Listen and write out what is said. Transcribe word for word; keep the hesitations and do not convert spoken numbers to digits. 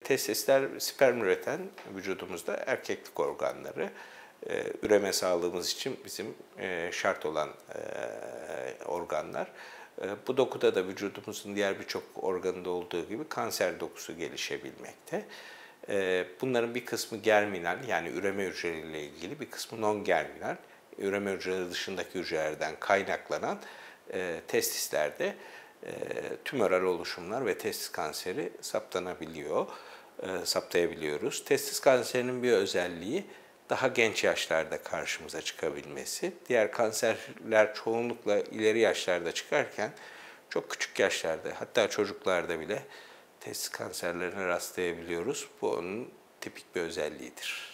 Testisler sperm üreten vücudumuzda erkeklik organları. Ee, üreme sağlığımız için bizim e, şart olan e, organlar. E, bu dokuda da vücudumuzun diğer birçok organında olduğu gibi kanser dokusu gelişebilmekte. E, bunların bir kısmı germinal, yani üreme hücreleriyle ilgili, bir kısmı non-germinal, üreme hücreleri dışındaki hücrelerden kaynaklanan e, testislerde e, tümöral oluşumlar ve testis kanseri saptanabiliyor, e, saptayabiliyoruz. Testis kanserinin bir özelliği daha genç yaşlarda karşımıza çıkabilmesi. Diğer kanserler çoğunlukla ileri yaşlarda çıkarken çok küçük yaşlarda, hatta çocuklarda bile testis kanserlerine rastlayabiliyoruz. Bu onun tipik bir özelliğidir.